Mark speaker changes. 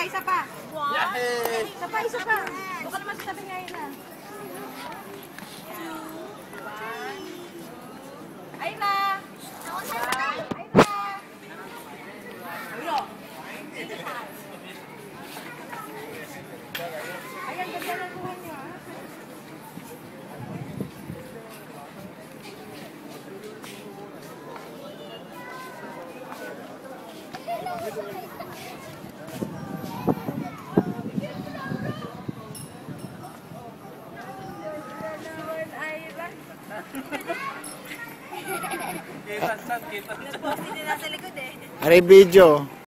Speaker 1: isa pa. Wow. Isa pa. Baka naman sa tabi ngayon na. Aira! Aira! Ulo! Ayan, ganda na kuha niyo, ha?
Speaker 2: Kita.
Speaker 1: Nag-post din nasa likod eh.
Speaker 3: Ari video.